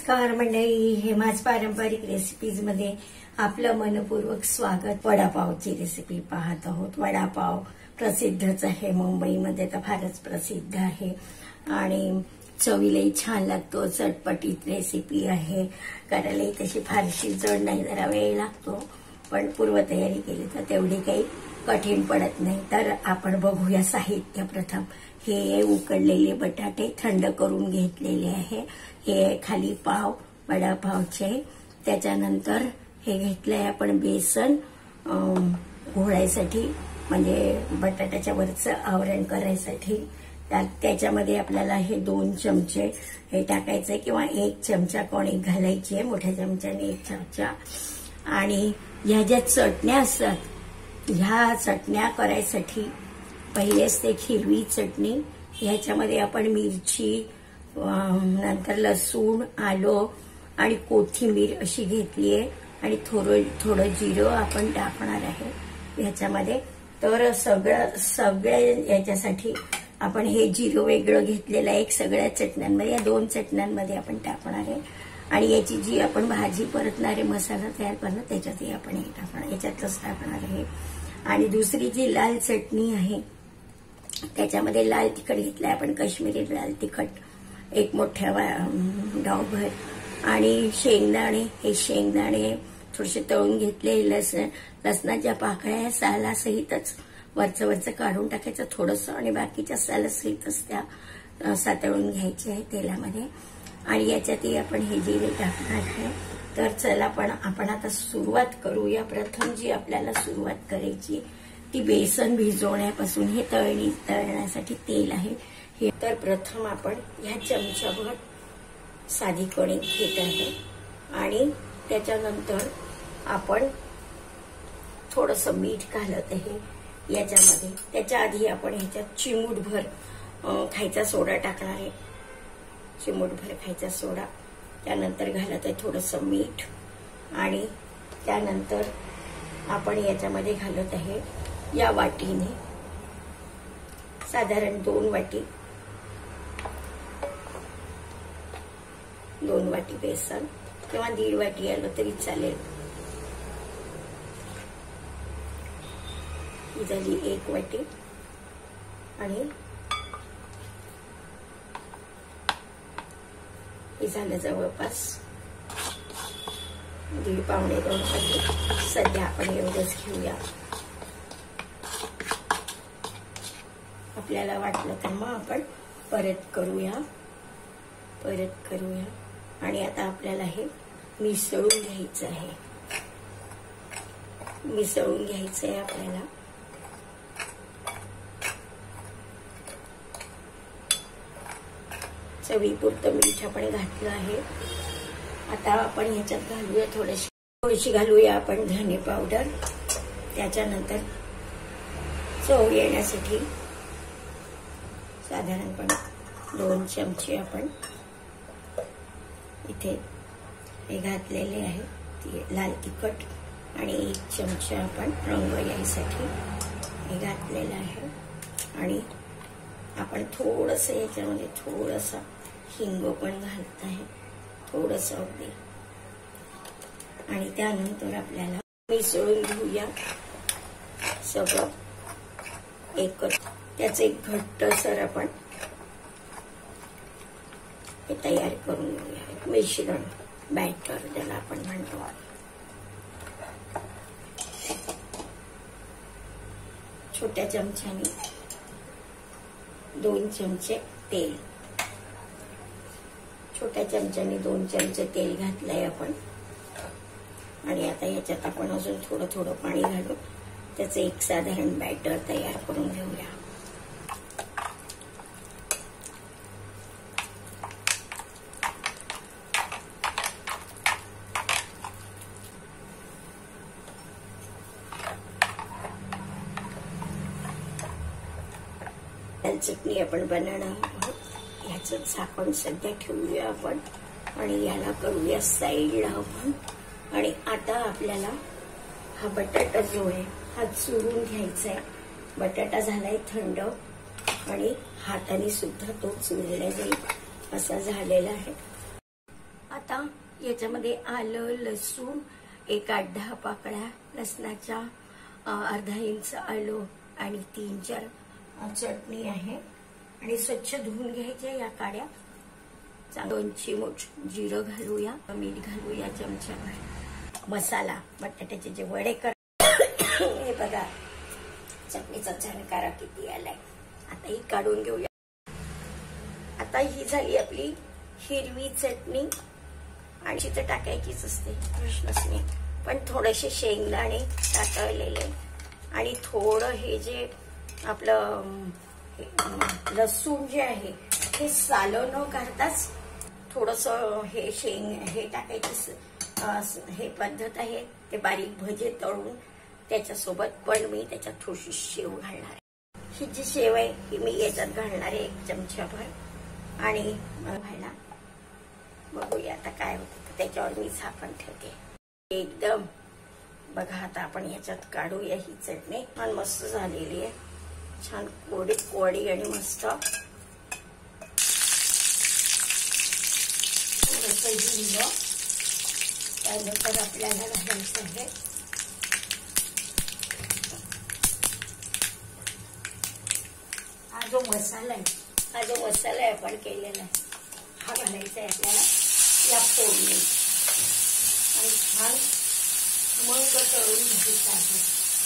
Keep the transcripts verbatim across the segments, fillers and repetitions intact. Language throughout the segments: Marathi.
नमस्कार मंडळी, हेमाच पारंपरिक रेसिपीज मध्ये आपलं मनपूर्वक स्वागत। वडापावची रेसिपी पाहत आहोत। वडापाव प्रसिद्धच आहे, मुंबईमध्ये तर फारच प्रसिद्ध आहे आणि चवीलाही छान लागतो। चटपटीत रेसिपी आहे, करायलाही तशी फारशी जड नाही, जरा वेळ लागतो, पण पूर्वतयारी केली तर तेवढी काही कठीण पडत नाही। तर आपण बघूया साहित्य। प्रथम हे उकडलेले बटाटे थंड करून घेतलेले आहे, हे खाली पाव वडापावचे। त्याच्यानंतर हे घेतलंय आपण बेसन घोळायसाठी, म्हणजे बटाट्याच्या वरचं आवरण करायसाठी। त्याच्यामध्ये आपल्याला हे दोन चमचे हे टाकायचे किंवा एक चमचा कोणी घालायची, मोठ्या चमच्याने एक चमचा। आणि ह्या ज्या चटण्या असतात, ह्या चटण्या करायसाठी पहिलेच ते हिरवी चटणी, ह्याच्यामध्ये आपण मिरची, नंतर लसूण, आलं आणि कोथिंबीर अशी घेतली आहे आणि थोडं थोडं जिरं आपण टाकणार आहे ह्याच्यामध्ये। तर सगळं सगळ्या याच्यासाठी आपण हे जिरं वेगळं घेतलेलं आहे, एक सगळ्या चटण्यांमध्ये, या दोन चटण्यांमध्ये आपण टाकणार आहे। आणि याची जी आपण भाजी परतणारे मसाला तयार करणार त्याच्यातही आपण हे टाकणार, याच्यातच टाकणार आहे। आणि दुसरी जी लाल चटणी आहे त्याच्यामध्ये लाल तिखट घेतलंय आपण, काश्मीरी लाल तिखट एक मोठ्या डावभर, आणि शेंगदाणे, हे शेंगदाणे थोडेसे तळून घेतले। लसण लसणाच्या पाकळ्या सालासहितच वरचं वरचं काढून टाकायचं थोडंसं, आणि बाकीच्या सालासहितच त्या सातळून घ्यायच्या आहे तेलामध्ये। आणि याच्यातही आपण हे जिरे टाकणार आहे। तर चला पण आपण आता सुरुवात करूया। प्रथम जी आपल्याला सुरुवात करायची ती बेसन भिजवण्यापासून, हे तळणी तळण्यासाठी तेल आहे हे। तर प्रथम आपण ह्या चमचाभर साधी कणिक घेत आहे आणि त्याच्यानंतर आपण थोडंसं मीठ घालत आहे याच्यामध्ये। त्याच्या आधी आपण ह्याच्यात चिमूटभर खायचा सोडा टाकणार आहे, चिमूटभर खायचा सोडा। त्यानंतर घालत आहे थोडंसं मीठ, आणि त्यानंतर आपण याच्यामध्ये घालत आहे या वाटीने साधारण दोन वाटी दोन वाटी बेसन, किंवा दीड वाटी आलं तरी चालेल। ही झाली एक वाटी, आणि हे झालं जवळपास दीड पावणे दोन वाटी। सध्या आपण एवढंच घेऊया, आपल्याला वाटलं तर मग आपण परत करूया परत करूया आणि आता आपल्याला हे मिसळून घ्यायचं आहे मिसळून घ्यायचं आहे आपल्याला। चवीपुरतं मीठ आपण घातलं आहे। आता आपण ह्याच्यात घालूया थोडीशी थोडीशी घालूया आपण धने पावडर। त्याच्यानंतर चव येण्यासाठी साधारणपणे दोन चमचे आपण इथे हे घातलेले आहे, ते लाल तिखट, आणि एक चमचा आपण रंग यायसाठी हे घातलेलं आहे। आणि आपण थोडंसं याच्यामध्ये थोडंसं हिंग पण घालत आहे, थोडंसं अगदी। आणि त्यानंतर आपल्याला मिसळून घेऊया सगळं एकच, त्याचं एक घट्टसर आपण हे तयार करून घेऊया, एक मिश्रण, बॅटर ज्याला आपण म्हणतो। छोट्या चमच्याने दोन चमचे तेल, छोट्या चमच्याने दोन चमचे तेल घातलंय आपण। आणि आता याच्यात आपण अजून थोडं थोडं पाणी घालून त्याचं एक साधारण बॅटर तयार करून घेऊया। चटणी आपण बनवणार आहोत, ह्याचं झाकण सध्या ठेवूया आपण, आणि याला करूया साईडला आपण। आणि आता आपल्याला हा बटाटा जो आहे हा चुरून घ्यायचा आहे। बटाटा झालाय थंड, आणि हाताने सुद्धा तो चुरला जाईल असा झालेला आहे। आता याच्यामध्ये आलं, लसूण, एक आठ दहा पाकळ्या लसणाच्या, अर्धा इंच आलं आणि तीन चार चटणी आहे आणि स्वच्छ धुवून घ्यायच्या या काड्या. दोन चिमूट जिरं घालूया, मीठ घालूया चमच्याभर. मसाला बटाट्याचे जे वडे कर हे बघा चटणीचा झणकारा किती आलाय. आता ही काढून घेऊया. आता ही झाली आपली हिरवी चटणी आणि तिथे टाकायचीच असते प्रश्नच नाही, पण थोडेसे शेंगदाणे टाकलेले आणि थोडं हे जे आपलं लसूण जे आहे हे सालं न काढताच थोडस हे शेंग हे टाकायची हे पद्धत आहे. ते बारीक भजे तळून त्याच्यासोबत पण मी त्याच्यात थोडीशी शेव घालणार आहे. ही जी शेव आहे ही मी याच्यात घालणार आहे एक चमच्याभर आणि व्हायला बघूया आता काय होतं. त्याच्यावर मी झाकण ठेवते. एकदम बघा आता आपण याच्यात काढूया. ही चटणी छान मस्त झालेली आहे, छान कोरडी कोरडी आणि मस्त. थोडंसं हिंग त्यानंतर आपल्याला घालायचं आहे हा जो मसाला आहे, हा जो मसाला आहे आपण केलेला आहे हा घालायचा आहे आपल्याला या फोडणी आणि छान मग तळून घ्यायचं आहे.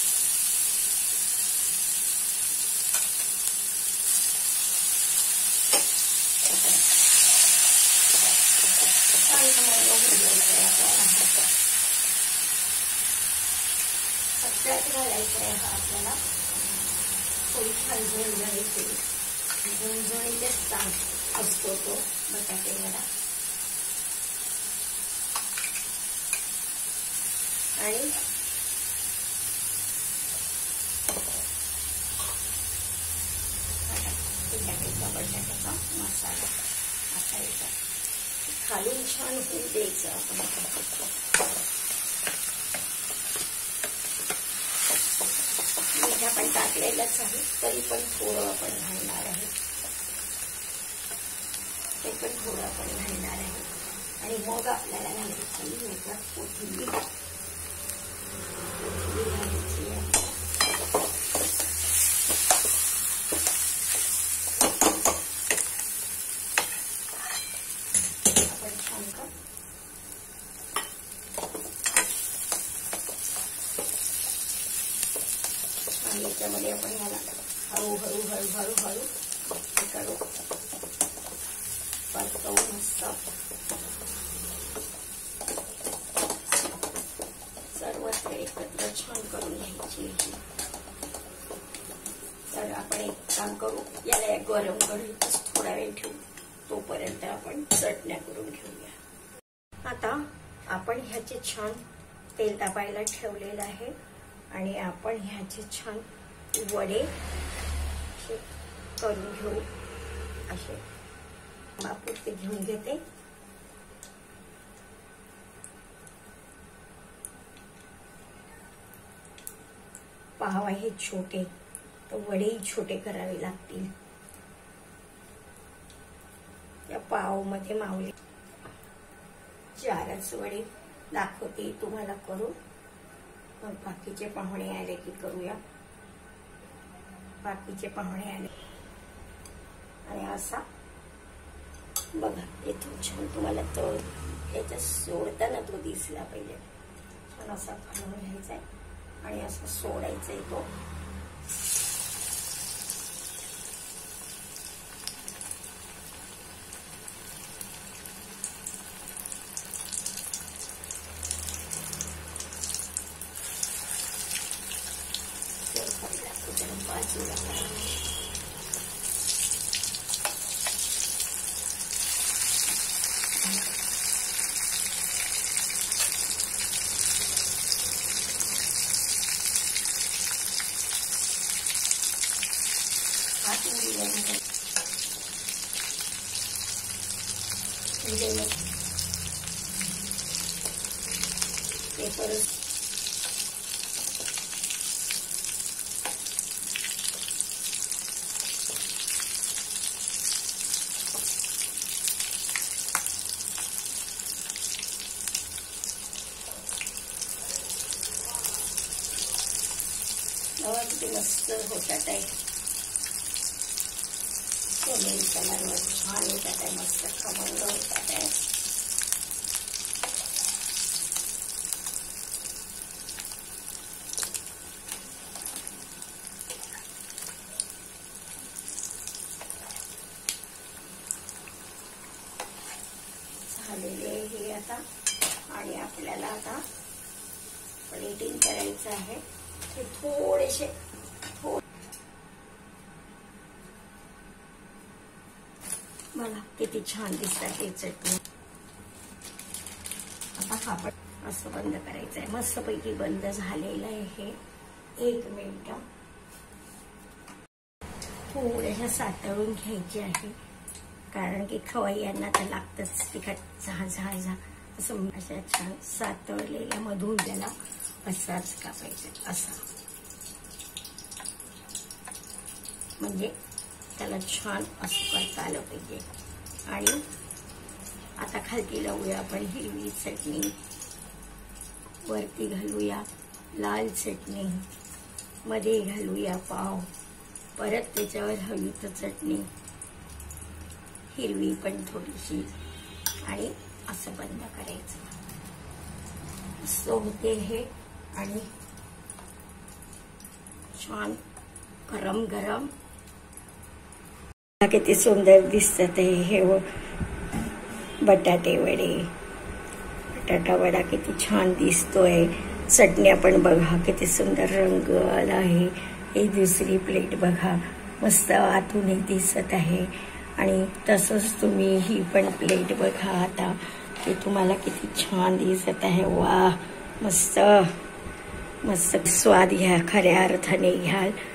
सगळ्यात घालायचं आहे हा आपल्याला थोडी छान झणझणीत झणझणीतच चांग असतो तो बटाटे वडा. आणि बटाट्याचा मसाला आता याच्यात खालून छान होऊ द्यायचं आपण. मीठ आपण टाकलेलंच आहे तरी पण थोडं आपण घालणार आहे, ते पण थोडं आपण घालणार आहे. आणि मग आपल्याला घालायची याच्यात कोथिंबीर कोथिंबीर घालायची आहे. आपण छान का आणि याच्यामध्ये आपण याला हळूहळू हळूहळू हळू हे करू परतवू मस्त. सर्वत्र एकत्र छान करून घ्यायची. तर आपण एक काम करू, याला गरम कढईतच थोडा वेळ ठेवू, तोपर्यंत आपण चटण्या करून घेऊया. आता आपण ह्याचे छान तेल तापायला ठेवलेलं आहे आणि आपण ह्याचे छान वडे करून घेऊ. असे मापुरते घेऊन घेते. पाव आहे छोटे तर वडेही छोटे करावे लागतील. या पाव मध्ये मावले चारच वडे दाखवते तुम्हाला करून, मग बाकीचे पाहुणे आले की करूया. बाकीचे पाहुणे आले आणि असा बघा इथून छान तुम्हाला तळ याच्यात सोडताना तो दिसला पाहिजे. छान असा काढून घ्यायचा आहे आणि असं सोडायचा आहे तो. बाजूला पेपर बघा किती मस्त होतात आहे. सोनेरी कलरवर छान येतात आहे, मस्त खमंग होतात आहे. झालेले हे आता. आणि आपल्याला आता प्लेटिंग करायचं आहे. ते थोडेसे मला किती छान दिसतात ते चटणी. आता हा पण असं बंद करायचं आहे. मस्तपैकी बंद झालेलं आहे हे. एक मिनिट थोड्याशा सातळून घ्यायची आहे, कारण की खवय्यांना तर लागतच तिखट. झा झा झा असं अशा छान सातळलेल्या मधून त्याला असाच कापायचा, असा. म्हणजे त्याला छान असं करता आलं पाहिजे. आणि आता खालती लावूया आपण हिरवी चटणी, वरती घालूया लाल चटणी, मध्ये घालूया पाव, परत त्याच्यावर हवी तर चटणी हिरवी पण थोडीशी, आणि असं बंद करायचं. मस्त होते हे. आणि छान गरम गरम किती सुंदर दिसतात हे बटाटे वडे. बटाटा वडा किती छान दिसतोय. चटण्या पण बघा किती सुंदर रंग आला आहे. ही दुसरी प्लेट बघा, मस्त आतूनही दिसत आहे. आणि तसंच तुम्ही ही पण प्लेट बघा आता, की तुम्हाला किती छान दिसत आहे. वा, मस्त मस्त स्वाद घ्या, खऱ्या अर्थाने घ्याल.